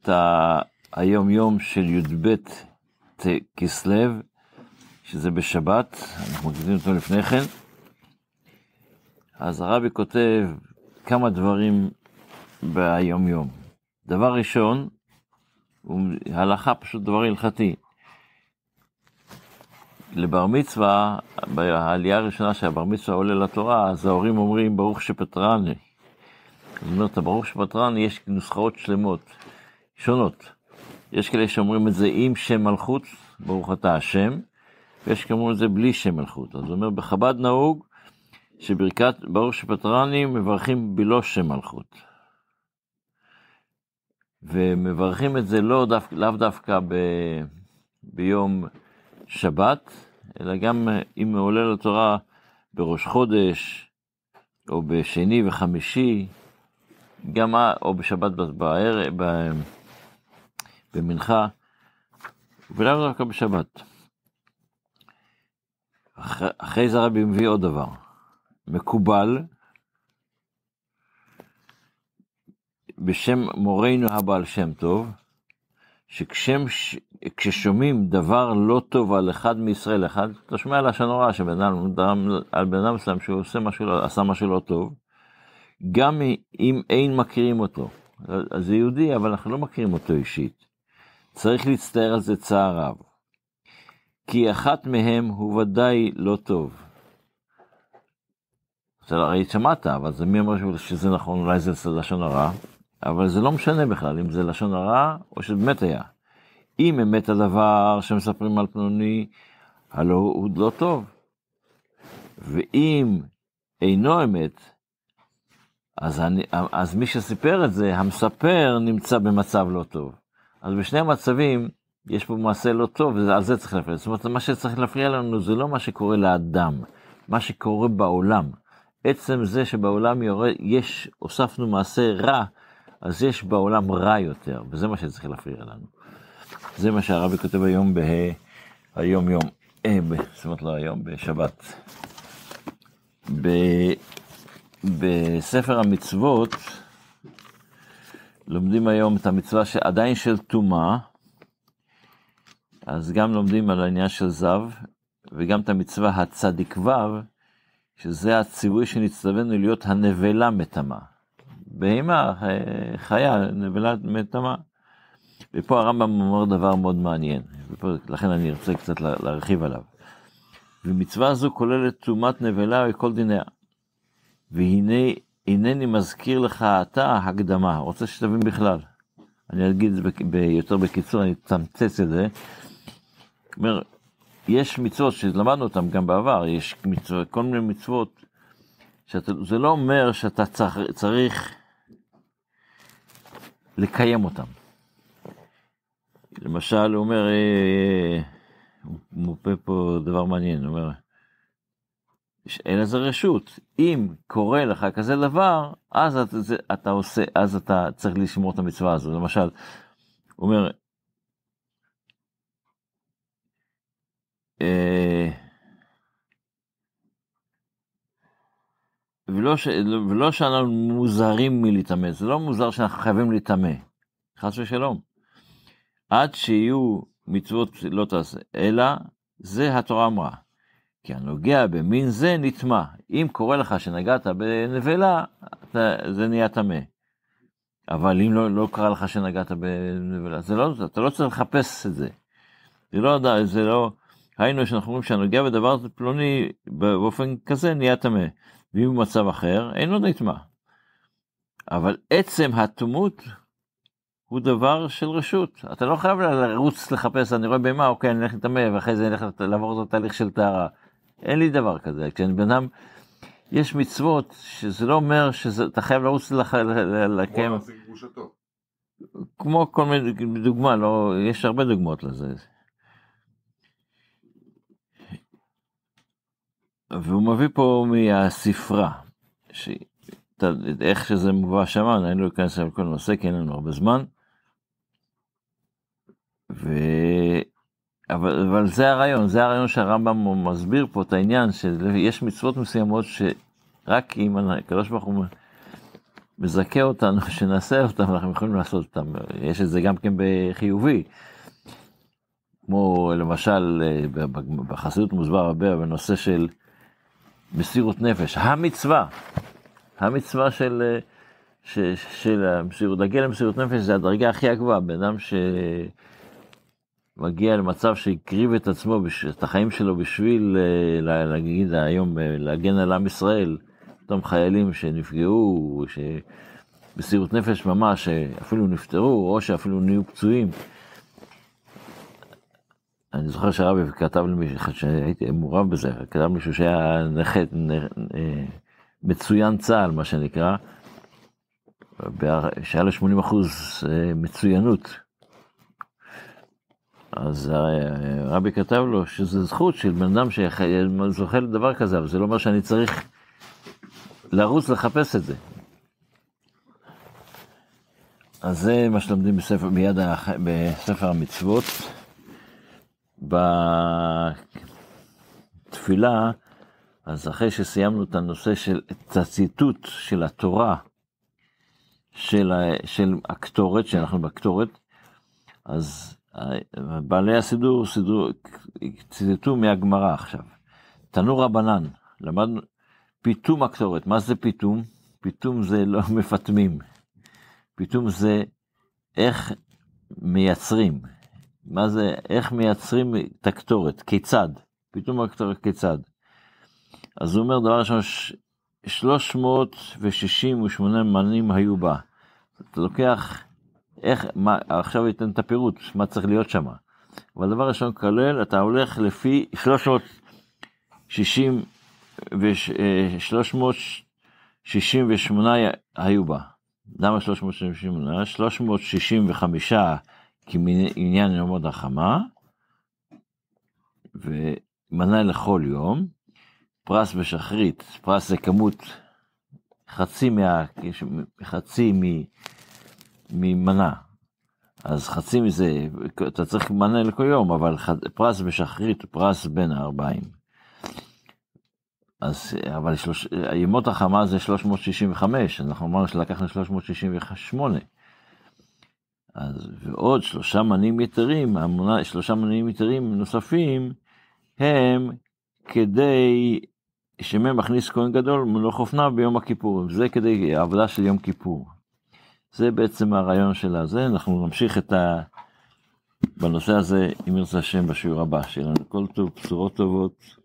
את היום יום של י"ב כסלו, שזה בשבת, אנחנו מקדימים אותו לפני כן. אז הרבי כותב כמה דברים ביום יום. דבר ראשון, הלכה פשוט דבר הלכתי. לבר מצווה, בעלייה הראשונה שהבר מצווה עולה לתורה, אז ההורים אומרים ברוך שפטרני. זאת אומרת, ברוך שפטרני יש נוסחאות שלמות, שונות. יש כאלה שאומרים את זה עם שם מלכות, ברוך אתה השם, ויש כאלה את זה בלי שם מלכות. זאת אומרת, בחב"ד נהוג שברכת ברוך שפטרני מברכים בלא שם מלכות. ומברכים את זה לאו דווקא ביום שבת, אלא גם אם עולה לתורה בראש חודש, או בשני וחמישי, גם או בשבת בערב, במנחה, ולאו דווקא בשבת. אחרי זה הרבי מביא עוד דבר. מקובל, בשם מורנו הבעל שם טוב, שכששומעים דבר לא טוב על אחד מישראל, אתה שומע על לשון הרע, על בן אדם מסוים שהוא עשה משהו לא טוב, גם אם אין מכירים אותו. אז זה יהודי, אבל אנחנו לא מכירים אותו אישית. צריך להצטער על זה צער רב. כי אחת מהם הוא ודאי לא טוב. אתה הרי שמעת, אבל זה מי אמר שזה נכון, אולי זה לשון הרע, אבל זה לא משנה בכלל, אם זה לשון הרע, או שבאמת היה. אם אמת הדבר שמספרים על פלוני, הלא הוא לא טוב. ואם אינו אמת, אז מי שסיפר את זה, המספר נמצא במצב לא טוב. אז בשני המצבים, יש פה מעשה לא טוב, ועל זה צריך להפריע. זאת אומרת, מה שצריך להפריע לנו, זה לא מה שקורה לאדם, מה שקורה בעולם. עצם זה שבעולם הוספנו מעשה רע, אז יש בעולם רע יותר, וזה מה שצריך להפריע לנו. זה מה שהרבי כותב היום זאת אומרת לא היום, בשבת. בספר המצוות, לומדים היום את המצווה שעדיין של תומה, אז גם לומדים על העניין של זב, וגם את המצווה הצדיק וו, שזה הציווי שנצטווינו להיות הנבלה מטמאה. בהמה, חיה, נבלה מטמאה. ופה הרמב"ם אומר דבר מאוד מעניין, לכן אני רוצה קצת להרחיב עליו. ומצווה זו כוללת תומת נבלה וכל דיניה. והנה, אינני מזכיר לך אתה הקדמה, רוצה שתבין בכלל. אני אגיד את זה יותר בקיצור, אני אתמצץ את זה. אומר, יש מצוות שלמדנו אותם גם בעבר, יש מצוות, כל מיני מצוות, זה לא אומר שאתה צריך לקיים אותם. למשל, הוא אומר, הוא מופה פה דבר מעניין, הוא אומר, אין לזה רשות, אם קורה לך כזה דבר, אז אתה צריך לשמור את המצווה הזו. למשל, הוא אומר, ולא שאנחנו מוזרים מלהתאמה, זה לא מוזר שאנחנו חייבים להתאמה, חס ושלום. עד שיהיו מצוות לא תעשה, אלא זה התורה אמרה. כי הנוגע במין זה נטמא. אם קורה לך שנגעת בנבלה, זה נהיה טמא. אבל אם לא קרה לך שנגעת בנבלה, אתה לא צריך לחפש את זה. זה לא, היינו שאנחנו אומרים שהנוגע בדבר פלוני, באופן כזה נהיה טמא. ואם במצב אחר, אינו נטמא. אבל עצם התמות הוא דבר של רשות. אתה לא חייב לרוץ לחפש, אני רואה בהמה, אוקיי, אני אלך לטמא, ואחרי זה אני אלך לעבור את התהליך של טהרה. אין לי דבר כזה. כשאני בן אדם, יש מצוות שזה לא אומר שאתה חייב לרוץ לקיים. כמו כל מיני דוגמה, יש הרבה דוגמאות לזה. והוא מביא פה מהספרה, איך שזה מובא שם, אני לא אכנס על כל נושא, כי אין לנו הרבה זמן. אבל זה הרעיון שהרמב"ם מסביר פה את העניין, שיש מצוות מסוימות שרק אם הקדוש ברוך הוא מזכה אותנו שנעשה אותם, אנחנו יכולים לעשות אותם. יש את זה גם כן בחיובי. כמו למשל בחסידות מוסבר הרבה בנושא של מסירות נפש. המצווה של המסירות, להגיע למסירות נפש זה הדרגה הכי הגבוהה. בן אדם שמגיע למצב שהקריב את עצמו, את החיים שלו בשביל להגיד היום, להגן על עם ישראל, אותם חיילים שנפגעו, שבסירות נפש ממש, שאפילו נפטרו, או שאפילו נהיו פצועים. אני זוכר שהרבי כתב לי, שהייתי מעורב בזה, כתב מישהו שהיה מצוין צה"ל, מה שנקרא, שהיה לו 80% מצוינות. אז הרבי כתב לו שזה זכות של בן אדם שזוכה לדבר כזה, אבל זה לא אומר שאני צריך לרוץ לחפש את זה. אז זה מה שלומדים בספר המצוות. בתפילה, אז אחרי שסיימנו את הנושא של את הציטוט של התורה, של הקטורת, שאנחנו בקטורת, אז בעלי הסידור ציטטו מהגמרא עכשיו. תנו רבנן, למדנו פיתום הקטורת. מה זה פיתום? פיתום זה לא מפתמים. פיתום זה איך מייצרים. מה זה, איך מייצרים את הקטורת? כיצד? פיתום הקטורת כיצד? אז הוא אומר דבר ראשון, 368 מנים היו בה. אתה לוקח, עכשיו ייתן את הפירוט, מה צריך להיות שם. אבל דבר ראשון כולל, אתה הולך לפי 368 היו בה. למה 368? 365 כעניין ימות החמה, ומנה לכל יום, פרס בשחרית, פרס זה כמות חצי ממנה, אז חצי מזה, אתה צריך מנה לכל יום, אבל פרס בשחרית, פרס בין 40. אבל ימות החמה זה 365, אנחנו אמרנו שלקחנו 368, אז ועוד 3 מנים יתרים, 3 מנים יתרים נוספים, הם כדי שמא מכניס כהן גדול מלוך אופניו ביום הכיפור, זה כדי העבודה של יום כיפור. זה בעצם הרעיון של הזה, אנחנו נמשיך בנושא הזה, אם ירצה השם בשיעור הבא, שיהיה לנו כל טוב, בשורות טובות.